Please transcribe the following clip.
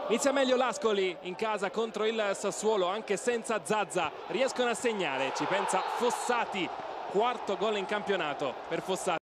Inizia meglio l'Ascoli in casa contro il Sassuolo, anche senza Zaza riescono a segnare, ci pensa Fossati, quarto gol in campionato per Fossati.